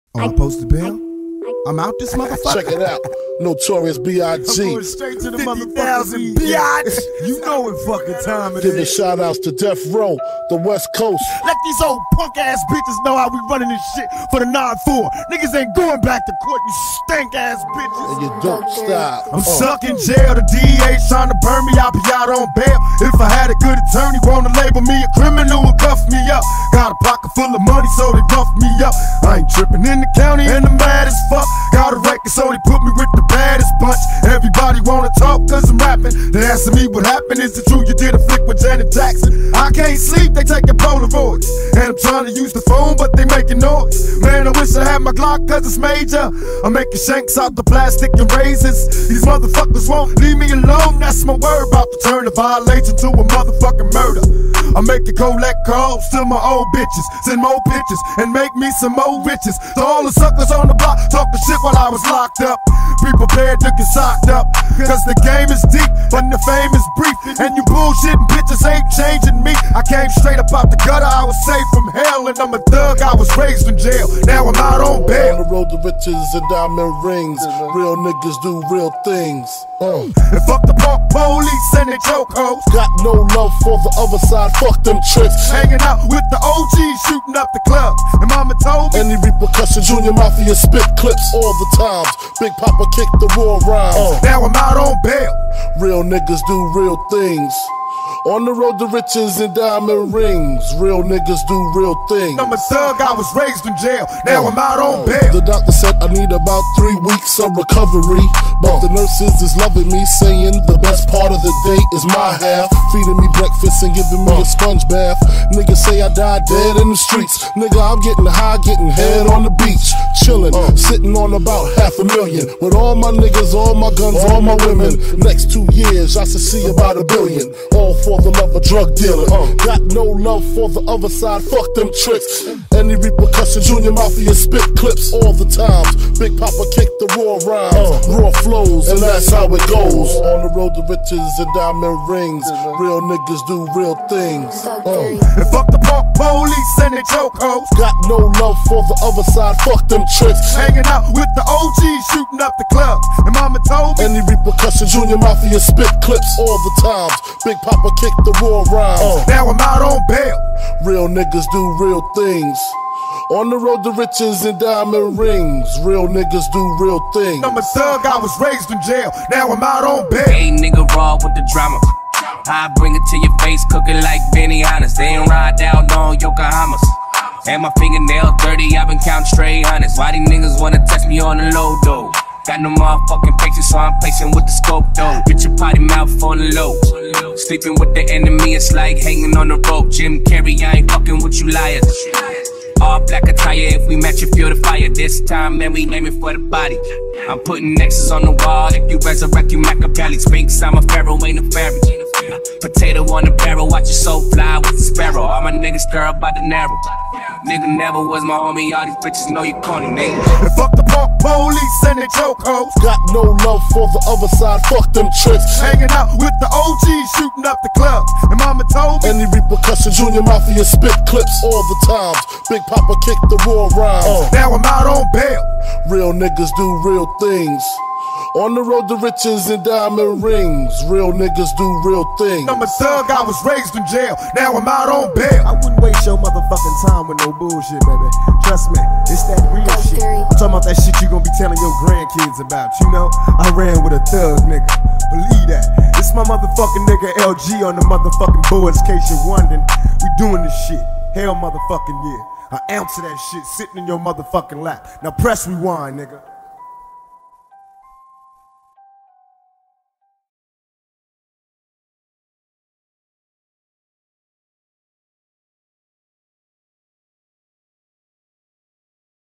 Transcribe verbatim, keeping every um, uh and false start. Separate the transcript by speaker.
Speaker 1: Oh, I posted bail? I'm out this motherfucker.
Speaker 2: Check it out. Notorious B I G
Speaker 1: I'm going straight to the motherfucking bitch. You know what fucking time it
Speaker 2: Giving
Speaker 1: is.
Speaker 2: shout outs to Death Row, the West Coast.
Speaker 1: Let these old punk ass bitches know how we running this shit for the nine four. Niggas ain't going back to court, you stank ass bitches.
Speaker 2: And you don't stop.
Speaker 1: I'm
Speaker 2: uh.
Speaker 1: stuck in jail, the D A's trying to burn me, I'll be out on bail. If I had a good attorney, wanna label me a criminal and cuff me up. Got a pocket full of money, so they buff me up. I ain't tripping in the county and I'm mad as fuck. Got a record, so they put me with the baddest bunch. Everybody wanna talk cause I'm rapping. They asking me what happened, is it true you did a flick with Janet Jackson? I can't sleep, they taking Polaroids. And I'm trying to use the phone, but they making noise. Man, I wish I had my Glock cause it's major. I'm making shanks out the plastic and razors. These motherfuckers won't leave me alone, that's my word. About to turn a violation to a motherfucking murder. I'm making collect calls to my old bitches, send more pictures, and make me some more riches. So all the suckers on the block talk the shit while I was locked up. Be prepared to get socked up, cause the game is deep, but the fame is brief. And you bullshitting bitches ain't changing me. I came straight up out the gutter, I was saved from hell. And I'm a thug, I was raised in jail, now I'm out on bail.
Speaker 2: On the road to riches and diamond rings, real niggas do real things. uh.
Speaker 1: And fuck the punk police and they chokeholds.
Speaker 2: Got no love for the other side, fuck them tricks.
Speaker 1: Hanging out with the O Gs, shooting up the club. And mama told me
Speaker 2: any repercussion, Junior Mafia spit clips all the times. Big Papa kick the raw rhymes.
Speaker 1: uh. Now I'm out on bail.
Speaker 2: Real niggas do real things. On the road to riches and diamond rings, real niggas do real things.
Speaker 1: I'm a thug, I was raised in jail, now I'm out on bail.
Speaker 2: The doctor said I need about three weeks of recovery, but the nurses is loving me, saying the best part of the day is my half. Feeding me breakfast and giving me a sponge bath. Niggas say I died dead in the streets. Nigga, I'm getting high, getting head on the beach. Chillin', sitting on about half a million. With all my niggas, all my guns, all my women. Next two years, I should see about a billion. All for the love of drug dealer. Got no love for the other side, fuck them tricks. Any repercussion, Junior Mafia spit clips all the times. Big Papa kick the raw rhymes, raw flows, and that's how it goes. On the road to riches and diamond rings, real niggas do real things. uh.
Speaker 1: And fuck the punk police and they chokeholds.
Speaker 2: Got no love for the other side, fuck them tricks.
Speaker 1: Hanging out with the O Gs, shooting up the club. And mama told me
Speaker 2: any repercussion, Junior Mafia spit clips all the times. Big Papa kick the raw rhymes.
Speaker 1: uh. Now I'm out on bail.
Speaker 2: Real niggas do real things. On the road to riches and diamond rings, real niggas do real things.
Speaker 1: I'm a thug, I was raised in jail, now I'm out on bail.
Speaker 3: Hey nigga raw with the drama, I bring it to your face, cooking like Benihana's. They ain't ride down on Yokohamas. And my fingernail dirty, I've been counting straight honest. Why these niggas wanna test me on the low though? Got no motherfucking patience, so I'm patient with the scope though. Get your potty mouth on the low. Sleeping with the enemy, it's like hanging on the rope. Jim Carrey, I ain't fucking with you liars. All black attire, if we match it, feel the fire. This time, man, we aiming for the body. I'm putting X's on the wall. If you resurrect, you Machiavelli. Sphinx, I'm a pharaoh, ain't a fairy. Potato on the barrel, watch your soul fly with the sparrow. All my niggas stir up by the narrow. Nigga never was my homie, all these bitches know you corny, nigga.
Speaker 1: And fuck the punk police and they chokeholds.
Speaker 2: Got no love for the other side, fuck them tricks.
Speaker 1: Hanging out with the O Gs, shooting up the club. And mama told me
Speaker 2: any repercussion, Junior Mafia spit clips all the times. Big Papa kick the raw rhymes. uh.
Speaker 1: Now I'm out on bail.
Speaker 2: Real niggas do real things. On the road to riches and diamond rings, real niggas do real things.
Speaker 1: I'm a thug, I was raised in jail, now I'm out on bail. I wouldn't waste your motherfucking time with no bullshit, baby. Trust me, it's that real shit. I'm talking about that shit you gonna be telling your grandkids about. You know, I ran with a thug nigga, believe that. It's my motherfucking nigga L G on the motherfucking boards, in case you're wondering. We doing this shit, hell motherfucking yeah. An ounce of that shit sitting in your motherfucking lap. Now press rewind, nigga.